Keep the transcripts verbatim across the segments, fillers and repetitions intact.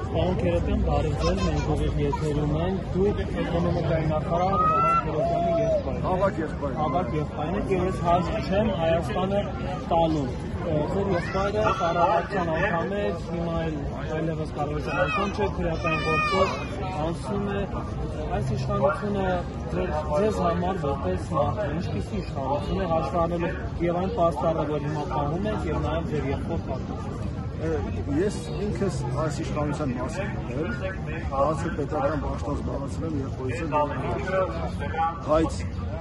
Պարոն Քերոպյան, բարև ձեզ, մենք ուղիղ եթերում ենք, դուք էկոնոմիկայի նախարար Վահան Քերոպյանի եղբայրն եք։ Ավագ եղբայրն։ Ավագ եղբայրն եք, եւ ես հարց չեմ Հայաստանը տալու։ Ձեր եղբայրը կառավարության անդամ է, հիմա այլևս կառավարության անդամ չէ, քրեական գործով անցնում է։ Այս իշխանությունը ձեզ համար որպես մարդ, ինչպիսի իշխանություն է, հաշվի առնելով եւ այն պաստառը, որ հիմա պահում եք, եւ նաեւ ձեր եղբոր պատմությունը։ Ես ինքս այս իշխանության մասին եմ, բացի պետական պաշտոն զբաղեցրել եմ եւ փորձել, բայց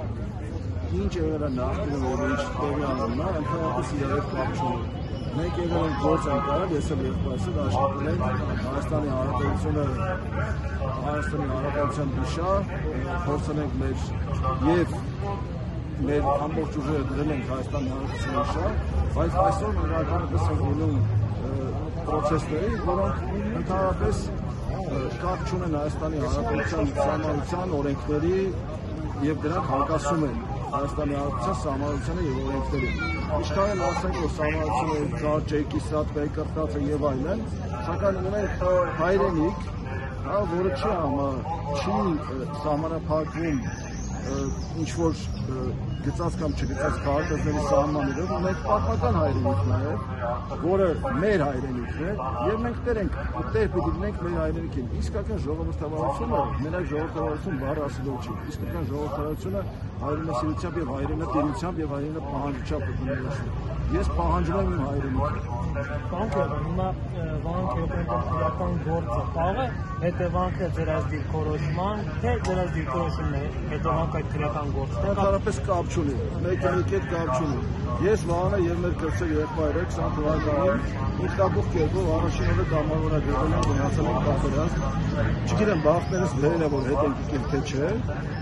ինչ եղել է նախկինում եւ ինչ տեղի ունենա, ընդհանրապես իրար կապ չունի։ Մենք եղել ենք գործ անցնել, ես եմ եղբայրս աշխատել ենք Հայաստանի Հանրապետությունը, Հայաստանի Հանրապետության գիշեր, փորձել ենք մեր եւ մեր ամբողջ ուժերը դրել ենք Հայաստանի Հանրապետության գիշեր, բայց այսօր իրականապես են լինում պրոցեսների, որոնք ընդհանրապես կապ չունեն Հայաստանի Հանրապետության սահմանության օրենքների եւ դրանք հակասում են Հայաստանի Հանրապետության սահմանությանը եւ օրենքներին։ Ինչքան էլ ասենք, որ սահմանությունը կա, ջեկիսատ, կրտած է եւ այլն, սակայն ունենք հայրենիք, որը չի համա, չի սահմանափակվում ինչ որ գծած կամ չգծած քաղաքացիների սահմաններով, ունենք պատմական հայրենիք նաև, որը մեր հայրենիքն է, եւ մենք տեր ենք, տեր պիտի լինենք մեր հայրենիքին։ Իսկական ժողովրդավարությունը, մենակ ժողովրդավարություն բառը ասելով չի, իսկական ժողովրդավարությունը հայրենասիրությամբ եւ հայրենատիրությամբ եւ հայրենապահանջությամբ բնորոշվում։ Ես պահանջում եմ իմ հայրենիքը։ Պարոն Քերոպյան, հիմա Վահան Քերոպյանի քրեական գործը տաղը հետևանքը ձեր այս դիրքորոշման, թե ձեր այս դիրքորոշումն է հետևանքը այդ քրեական գործը։ Ընդհանրապես կապ չունի, մեկ հետ կապ չունի։ Ես Վահանը եւ մեր կրծեր եղբայրը քսան թվականին ինքնաբուխ կերպով առաջին օրը կամավորագրվել են գնացել են պատերազմ։ Չգիտեմ բախտներս դերել է որ հետ են եկել թե չէ,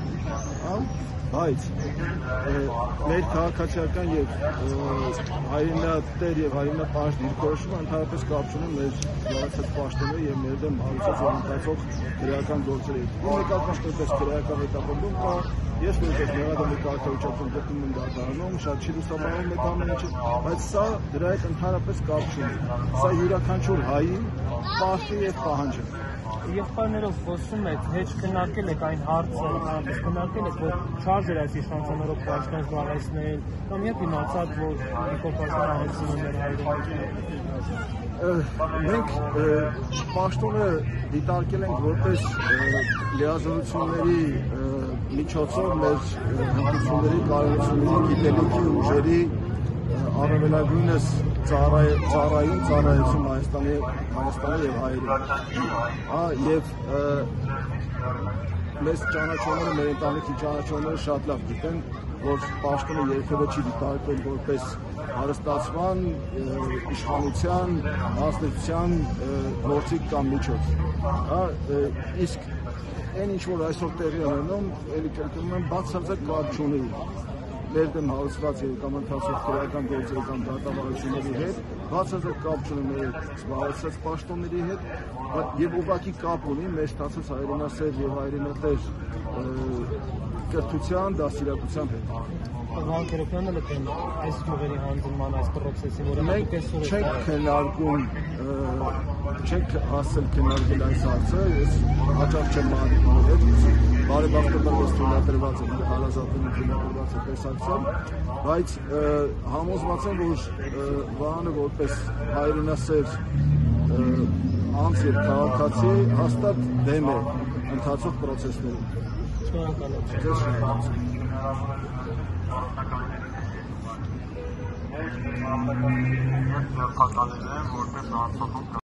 բայց մեր քաղաքացիական եւ հայրենատեր եւ հայրենապաշտ դիրքորոշումը ընդհանրապես կապ չունի մեր յուրացած պաշտոնների եւ մեր դեմ հարուցած ունեցող քրեական գործերի հետ։ Ունեկական շտապից քրեական հետապնդում կա, ես որպես մեղադրանքի կարգավիճակում գտնում եմ դատարանում, շատ չի լուսաբանում այդ ամեն ինչը, բայց սա դրա հետ ընդհանրապես կապ չունի։ Սա յուրաքանչյուր հայի պարտքի եւ պահանջ է։ Եղբայրներով խոսում եք, հեչ քննարկել եք այն հարցը, ընդհանրապես քննարկել եք, որ շարժ էր այս իշխանություններով պաշտոն զբաղեցնել, կամ երբ իմացաք, որ Նիկոլ Փաշինյանը հայցնում էր հայրենիքը։ Մենք պաշտոնը դիտարկել ենք որպես լիազորությունների միջոցով մեր հմտությունների, կարողությունների, գիտելիքի ուժերի առավելագույնս ծառային ծառայություն Հայաստանի Հայաստանի եւ հայերին։ Եվ մեզ ճանաչողները, մեր ընտանիքի ճանաչողները շատ լավ գիտեն, որ պաշտոնը երբևէ չի դիտարկվել որպես հարստացման, իշխանության, մասնակցության գործիք կամ միջոց։ Իսկ այն ինչ որ այսօր տեղի ունենում, ելի կրկնում եմ, բացարձակ կապ չունի մեր դեմ հարուցված կամ ընթացող քրեական գործերի կամ դատավարությունների հետ, բացարձակ կապ չունի մեր զբաղեցրած պաշտոնների հետ, եւ ուղղակի կապ ունի մեր ստացած հայրենասեր եւ հայրենատեր կրթության, դաստիարակության հետ։ Վահան Քերոպյանը լքեն այս գյուղերի հանձնման այս պրոցեսի, որը մենք չենք քննարկում, չենք հասել քննարկել այս հարցը, ես հաճախ չեմ մտնում հետ, բարեբախտաբար ես թույլատրված եմ, հարազատում թույլատրված է տեսակցել, բայց համոզված եմ, որ Վահանը որպես հայրենասեր անձ եւ քաղաքացի հաստատ դեմ է ընթացող պրոցեսներին։ Շնորհակալություն։ Ես ես ես որպես անձնական